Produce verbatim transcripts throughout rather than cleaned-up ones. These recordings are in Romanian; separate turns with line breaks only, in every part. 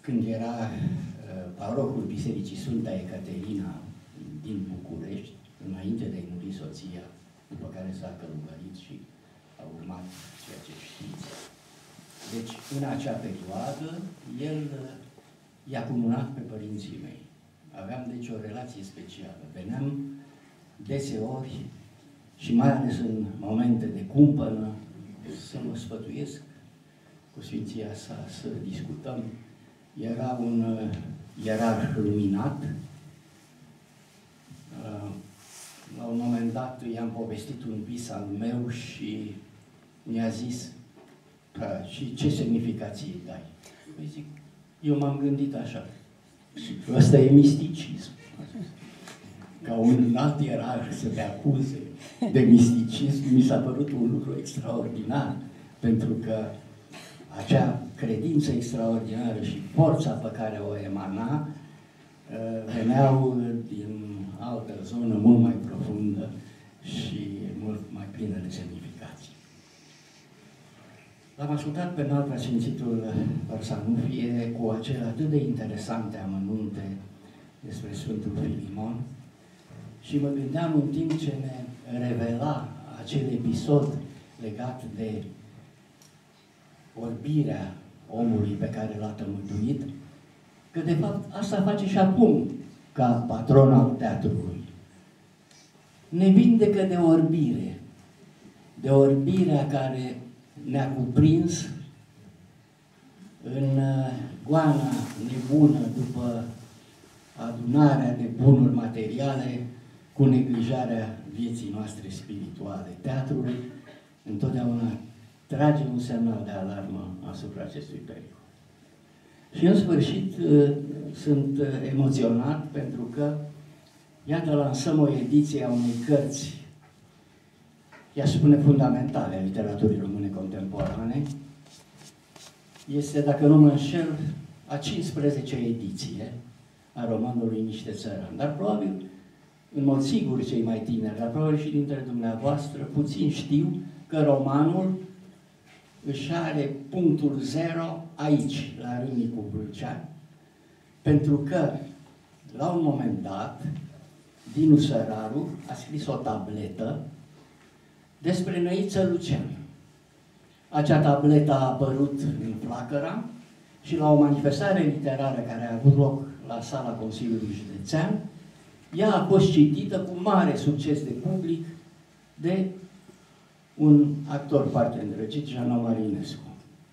când era uh, parocul Bisericii Sfânta Ecaterina din București, înainte de a-i muri soția, după care s-a călugărit și a urmat ceea ce știți. Deci, în acea perioadă, el uh, i-a cununat pe părinții mei. Aveam, deci, o relație specială. Veneam deseori și mai ales în momente de cumpănă să mă sfătuiesc cu Sfinția sa, să discutăm. Era un uh, ierarh luminat. Uh, la un moment dat i-am povestit un vis al meu și mi-a zis, și ce semnificație dai? Păi zic, eu m-am gândit așa. Și ăsta e misticism. Ca un alt ierarh să te acuze de misticism, mi s-a părut un lucru extraordinar, pentru că acea credință extraordinară și forța pe care o emana veneau din altă zonă mult mai profundă și mult mai plină de semnificații. L-am ascultat pe înalt preasfințitul Vărsanufie cu acele atât de interesante amănunte despre Sfântul Filimon și mă gândeam în timp ce ne revela acel episod legat de orbirea omului pe care l-a tămăduit, că de fapt asta face și acum ca patron al teatrului. Ne vindecă de orbire, de orbirea care ne-a cuprins în goana nebună după adunarea de bunuri materiale cu neglijarea vieții noastre spirituale. Teatrul întotdeauna trage un semnal de alarmă asupra acestui pericol. Și în sfârșit sunt emoționat pentru că, iată, lansăm o ediție a unei cărți, ea spune fundamentale a literaturii române contemporane. Este, dacă nu mă înșel, a cincizecea ediție a romanului Niște țărani. Dar probabil, în mod sigur, cei mai tineri, dar probabil și dintre dumneavoastră, puțin știu că romanul își are punctul zero aici, la Râmnicu Vâlcea, pentru că, la un moment dat, Dinu Săraru a scris o tabletă despre Năiță Lucean. Acea tabletă a apărut în Flacăra și la o manifestare literară care a avut loc la sala Consiliului Județean, ea a fost citită cu mare succes de public de un actor foarte îndrăgit, Jean Marinescu.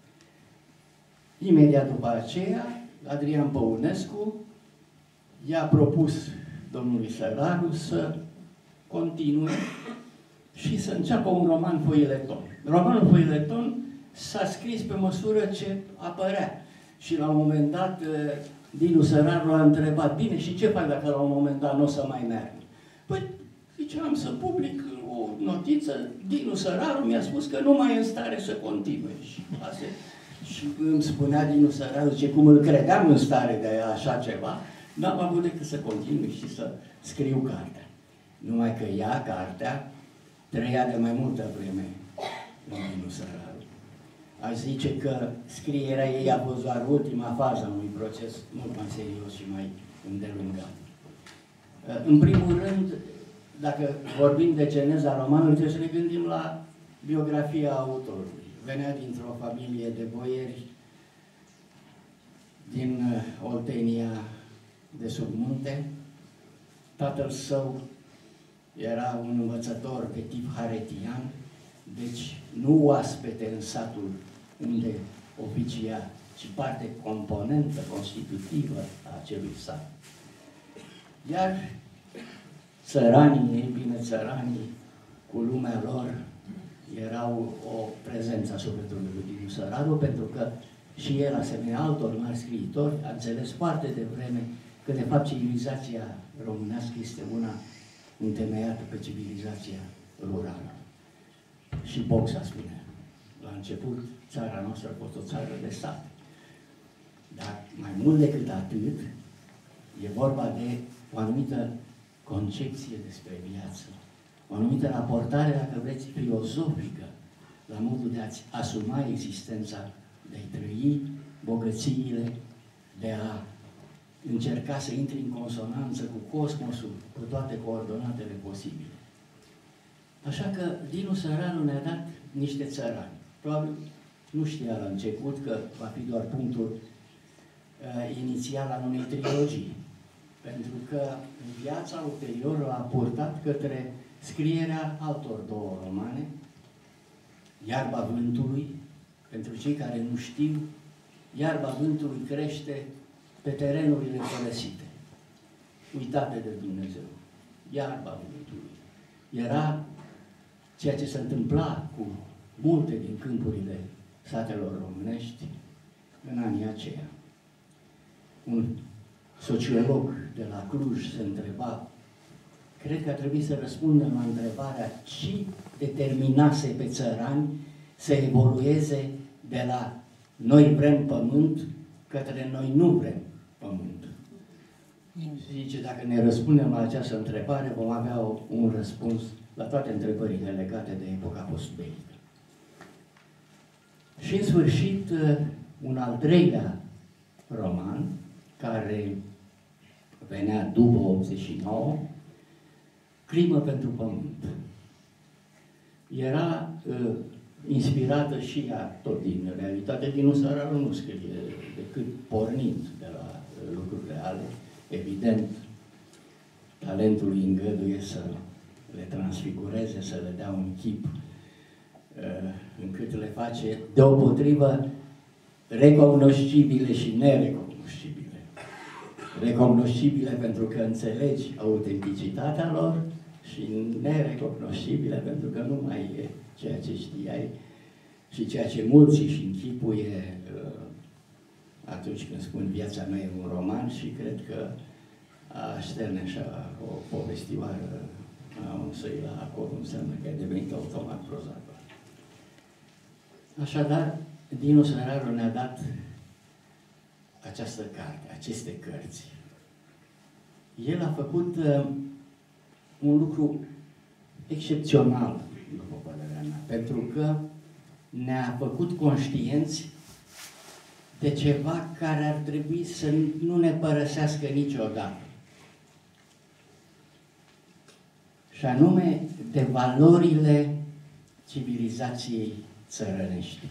Imediat după aceea, Adrian Păunescu i-a propus domnului Săraru să continue și să înceapă un roman foileton. Romanul foileton s-a scris pe măsură ce apărea. Și la un moment dat, Dinu Săraru a întrebat, bine, și ce fac dacă la un moment dat nu o să mai merg? Păi, ziceam să public o notiță, Dinu Săraru mi-a spus că nu mai e în stare să continue. Și, asta, și îmi spunea Dinu Săraru, zice, cum îl credeam în stare de așa ceva, n-am avut decât să continui și să scriu cartea. Numai că ea, cartea, trăia de mai multă vreme în Dinu Săraru. Aș zice că scrierea ei a fost doar ultima fază a unui proces mult mai serios și mai îndelungat. În primul rând, dacă vorbim de geneza romanului, trebuie să ne gândim la biografia autorului. Venea dintr-o familie de boieri din Oltenia de sub munte. Tatăl său era un învățător de tip haretian, deci nu oaspete în satul unde oficia, ci parte componentă constitutivă a acelui sat. Iar țăranii, ei bine, țăranii cu lumea lor erau o prezență a sufletului lui Dinu Săraru, pentru că și el, asemenea altor mari scriitori, a înțeles foarte devreme că, de fapt, civilizația românească este una întemeiată pe civilizația rurală. Și Boxa spune, la început, țara noastră a fost o țară de sat. Dar mai mult decât atât, e vorba de o anumită concepție despre viață, o anumită raportare, dacă vreți, filozofică, la modul de a-ți asuma existența, de a-i trăi bogățiile, de a încerca să intri în consonanță cu cosmosul, cu toate coordonatele posibile. Așa că Dinu Săranu ne-a dat niște țărani. Probabil nu știa la început că va fi doar punctul uh, inițial al unei trilogii. Pentru că viața ulterior l-a purtat către scrierea altor două romane, Iarba Vântului. Pentru cei care nu știu, iarba vântului crește pe terenurile părăsite, uitate de Dumnezeu. Iarba vântului era ceea ce se întâmpla cu multe din câmpurile satelor românești în anii aceia. Un sociolog de la Cluj se întreba, cred că ar trebui să răspundem la întrebarea ce determinase pe țărani să evolueze de la noi vrem pământ către noi nu vrem pământ. Și zice, dacă ne răspundem la această întrebare, vom avea o, un răspuns la toate întrebările legate de epoca postbelică. Și în sfârșit, un al treilea roman, care venea după optzeci și nouă, Crimă pentru pământ. Era uh, inspirată și ea tot din realitate. Dinu Săranu nu scrie decât pornind de la uh, lucruri reale. Evident, talentul lui îngăduie să le transfigureze, să le dea un chip uh, încât le face deopotrivă recognoscibile și nerecognoscibile. Recognoscibile pentru că înțelegi autenticitatea lor și nerecognoscibile pentru că nu mai e ceea ce știai și ceea ce mulți își închipuie uh, atunci când spun viața mea e un roman și cred că așterne așa o povestioară a un săi la acolo înseamnă că a devenit automat prozator. Așadar, Dinu Săranu ne-a dat această carte, aceste cărți. El a făcut uh, un lucru excepțional, după părerea mea, pentru că ne-a făcut conștienți de ceva care ar trebui să nu ne părăsească niciodată. Și anume de valorile civilizației țărănești,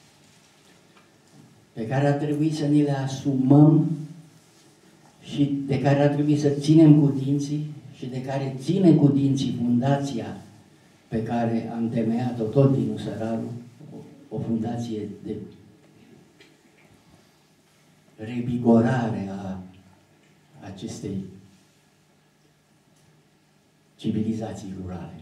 pe care ar trebui să ni le asumăm și de care ar trebui să ținem cu dinții și de care ține cu dinții fundația pe care a întemeiat-o tot Dinu Săranu, o, o fundație de revigorare a acestei civilizații rurale.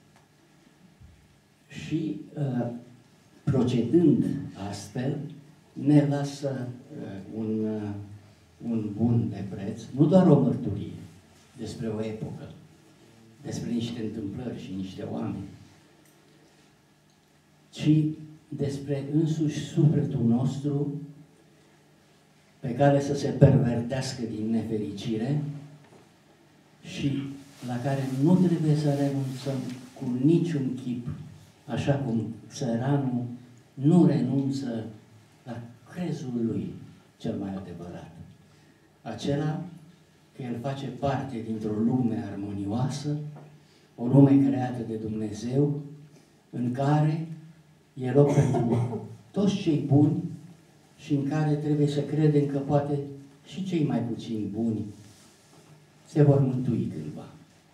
Și uh, procedând astfel, ne lasă uh, un, uh, un bun de preț, nu doar o mărturie despre o epocă, despre niște întâmplări și niște oameni, ci despre însuși sufletul nostru pe care să se pervertească din nefericire și la care nu trebuie să renunțăm cu niciun chip, așa cum țăranul nu renunță la crezul lui cel mai adevărat. Acela că el face parte dintr-o lume armonioasă, o lume creată de Dumnezeu, în care e loc pentru toți cei buni și în care trebuie să credem că poate și cei mai puțini buni se vor mântui cândva.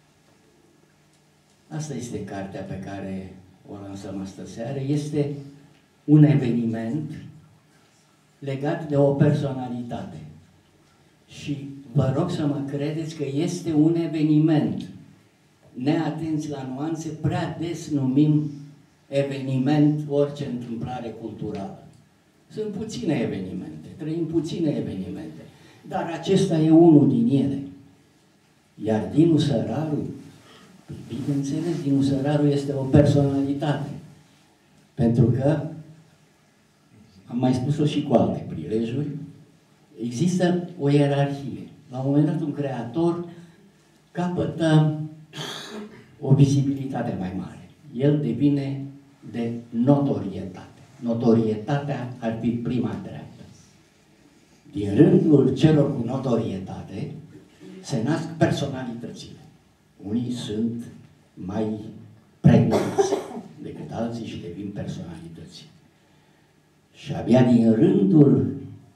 Asta este cartea pe care o lansăm astă seară. Este un eveniment legat de o personalitate. Și vă rog să mă credeți că este un eveniment. Neatenți la nuanțe, prea des numim eveniment orice întâmplare culturală. Sunt puține evenimente, trăim puține evenimente, dar acesta e unul din ele. Iar Dinu Săranu, bineînțeles, Dinu Săranu este o personalitate, pentru că, am mai spus-o și cu alte prilejuri, există o ierarhie. La un moment dat, un creator capătă o vizibilitate mai mare. El devine de notorietate. Notorietatea ar fi prima treaptă. din rândul celor cu notorietate se nasc personalitățile. Unii sunt mai pregătiți decât alții și devin personalități. Și abia din rândul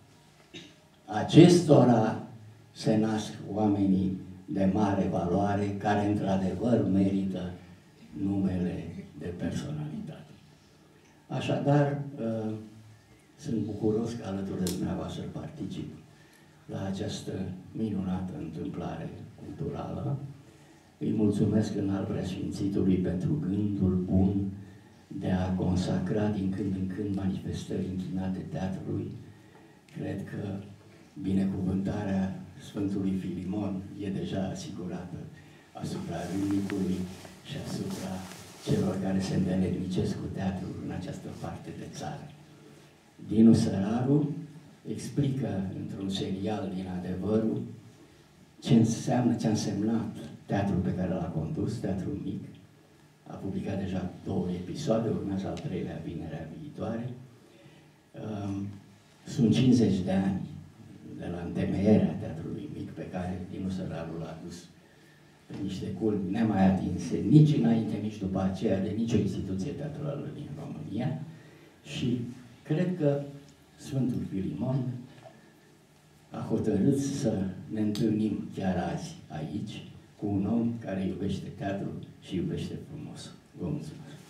acestora se nasc oamenii de mare valoare, care într-adevăr merită numele de personalitate. Așadar, sunt bucuros că alături de dumneavoastră particip la această minunată întâmplare culturală. Îi mulțumesc înalt preasfințitului pentru gândul bun de a consacra din când în când manifestări închinate teatrului. Cred că binecuvântarea Sfântului Filimon e deja asigurată asupra râmnicului și asupra celor care se îndeletnicesc cu teatrul în această parte de țară. Dinu Săraru explică într-un serial din Adevărul ce înseamnă, ce a însemnat teatrul pe care l-a condus, Teatrul Mic. A publicat deja două episoade, urmează al treilea vinerea viitoare. Sunt cincizeci de ani de la întemeierea Teatrului Mic, pe care Dinu Săraru l-a dus pe niște culmi nemai atinse, nici înainte, nici după aceea, de nicio instituție teatrală din România. Și cred că Sfântul Filimon a hotărât să ne întâlnim chiar azi, aici, cu un om care iubește teatrul și iubește frumos. Vă mulțumesc!